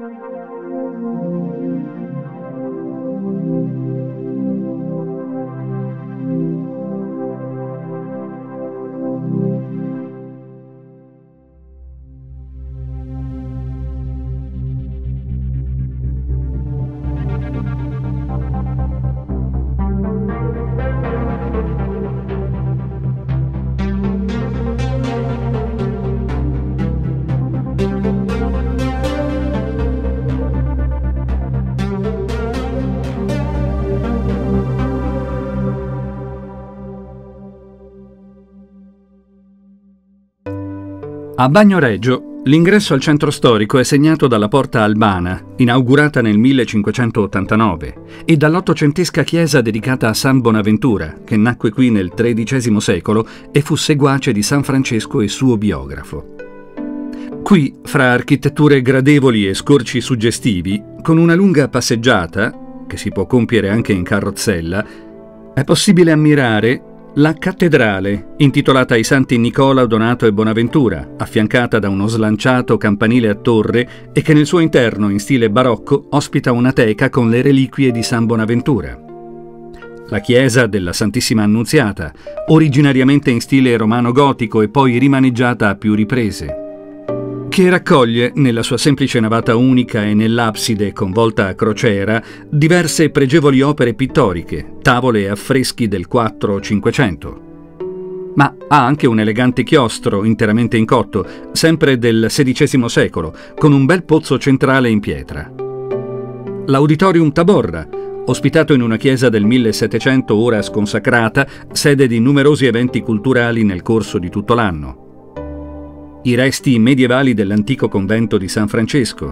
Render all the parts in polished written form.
A Bagnoregio l'ingresso al centro storico è segnato dalla Porta Albana, inaugurata nel 1589, e dall'ottocentesca chiesa dedicata a San Bonaventura, che nacque qui nel XIII secolo e fu seguace di San Francesco e suo biografo. Qui, fra architetture gradevoli e scorci suggestivi, con una lunga passeggiata, che si può compiere anche in carrozzella, è possibile ammirare la cattedrale, intitolata ai santi Nicola, Donato e Bonaventura, affiancata da uno slanciato campanile a torre e che nel suo interno, in stile barocco, ospita una teca con le reliquie di San Bonaventura. La chiesa della Santissima Annunziata, originariamente in stile romano-gotico e poi rimaneggiata a più riprese, che raccoglie, nella sua semplice navata unica e nell'abside con volta a crociera, diverse pregevoli opere pittoriche, tavole e affreschi del 4-500. Ma ha anche un elegante chiostro interamente in cotto, sempre del XVI secolo, con un bel pozzo centrale in pietra. L'Auditorium Taborra, ospitato in una chiesa del 1700 ora sconsacrata, sede di numerosi eventi culturali nel corso di tutto l'anno. I resti medievali dell'antico convento di San Francesco,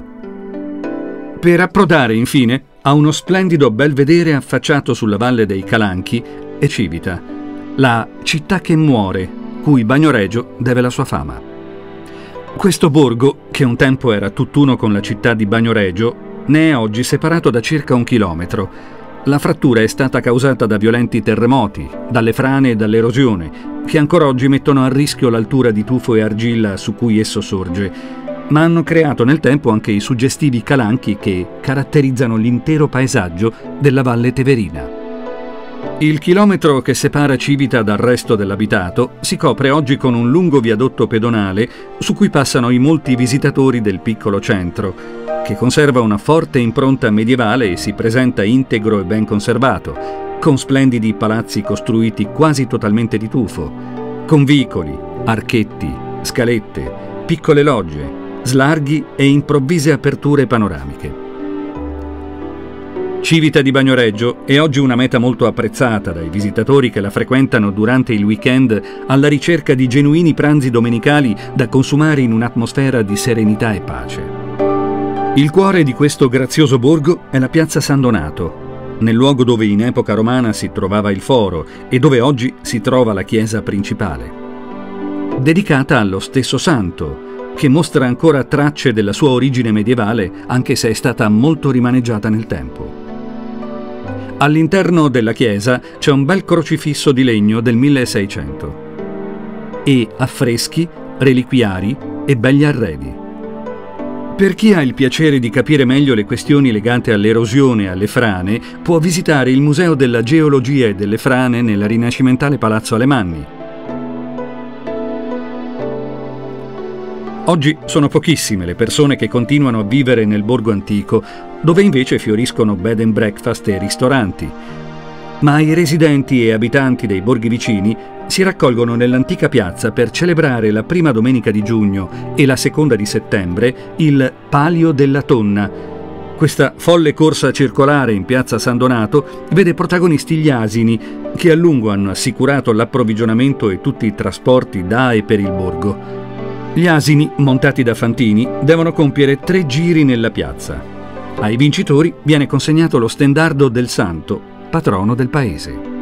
per approdare infine a uno splendido belvedere affacciato sulla valle dei Calanchi e Civita, la città che muore, cui Bagnoregio deve la sua fama. Questo borgo, che un tempo era tutt'uno con la città di Bagnoregio, ne è oggi separato da circa 1 chilometro. La frattura è stata causata da violenti terremoti, dalle frane e dall'erosione, che ancora oggi mettono a rischio l'altura di tufo e argilla su cui esso sorge, ma hanno creato nel tempo anche i suggestivi calanchi che caratterizzano l'intero paesaggio della Valle Teverina. Il chilometro che separa Civita dal resto dell'abitato si copre oggi con un lungo viadotto pedonale su cui passano i molti visitatori del piccolo centro, che conserva una forte impronta medievale e si presenta integro e ben conservato, con splendidi palazzi costruiti quasi totalmente di tufo, con vicoli, archetti, scalette, piccole logge, slarghi e improvvise aperture panoramiche. Civita di Bagnoregio è oggi una meta molto apprezzata dai visitatori che la frequentano durante il weekend alla ricerca di genuini pranzi domenicali da consumare in un'atmosfera di serenità e pace. Il cuore di questo grazioso borgo è la piazza San Donato, nel luogo dove in epoca romana si trovava il foro e dove oggi si trova la chiesa principale, dedicata allo stesso santo, che mostra ancora tracce della sua origine medievale, anche se è stata molto rimaneggiata nel tempo. All'interno della chiesa c'è un bel crocifisso di legno del 1600 e affreschi, reliquiari e begli arredi. Per chi ha il piacere di capire meglio le questioni legate all'erosione e alle frane, può visitare il Museo della Geologia e delle Frane nel rinascimentale Palazzo Alemanni. Oggi sono pochissime le persone che continuano a vivere nel borgo antico, dove invece fioriscono bed and breakfast e ristoranti. Ma i residenti e abitanti dei borghi vicini si raccolgono nell'antica piazza per celebrare la prima domenica di giugno e la seconda di settembre il Palio della Tonna. Questa folle corsa circolare in piazza San Donato vede protagonisti gli asini, che a lungo hanno assicurato l'approvvigionamento e tutti i trasporti da e per il borgo. Gli asini, montati da fantini, devono compiere 3 giri nella piazza. Ai vincitori viene consegnato lo stendardo del santo, patrono del paese.